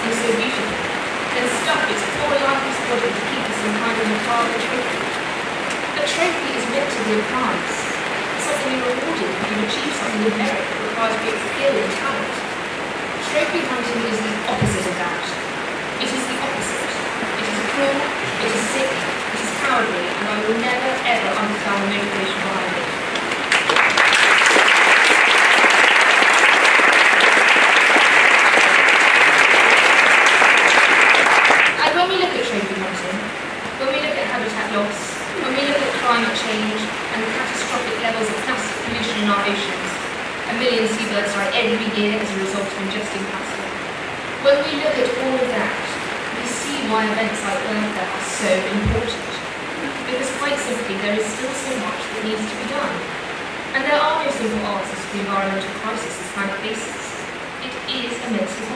something so beautiful, then stuff its poor lifeless body to keep us some kind of macabre trophy. A trophy is meant to be a prize, something you're rewarded if you've achieved something with merit that requires great skill and talent. Trophy hunting is the opposite of that. It is the opposite. It is cruel, it is sick, it is cowardly, and I will never ever understand the motivation behind it. And when we look at trophy hunting, when we look at habitat loss, when we look at climate change and the catastrophic levels of plastic pollution in our oceans, 1 million seabirds die every year as a result of ingesting plastic. When we look at all of that, we see why events like Birdfair are so important. Because quite simply, there is still so much that needs to be done. And there are no simple answers to the environmental crisis this planet faces. It is immensely